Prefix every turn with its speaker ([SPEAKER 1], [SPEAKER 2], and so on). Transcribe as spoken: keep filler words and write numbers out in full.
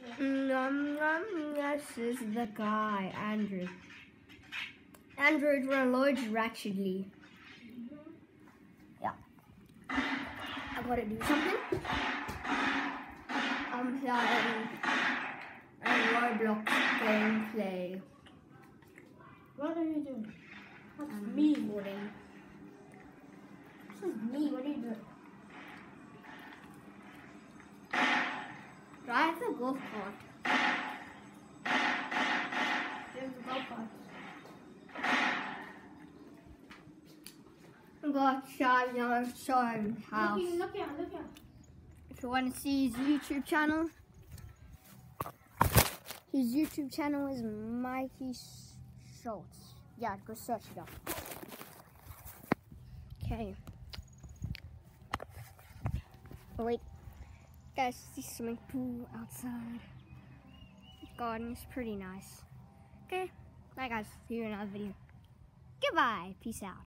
[SPEAKER 1] Um, um, this is the guy, Andrew. Android reloads ratchetly. Yeah. I gotta do something. I'm playing a Roblox gameplay.
[SPEAKER 2] What are you doing? That's
[SPEAKER 1] Um,
[SPEAKER 2] me.
[SPEAKER 1] Morning.
[SPEAKER 2] This is me. What are you doing?
[SPEAKER 1] Drive the golf cart.
[SPEAKER 2] There's a golf cart.
[SPEAKER 1] I got shot in our son's house.
[SPEAKER 2] Look, look here, look here.
[SPEAKER 1] If you want to see his YouTube channel, his YouTube channel is Mikey Schultz. Yeah, go search it up. Okay. Oh wait, guys, see swimming pool outside. The garden is pretty nice. Okay, bye guys. See you in another video. Goodbye. Peace out.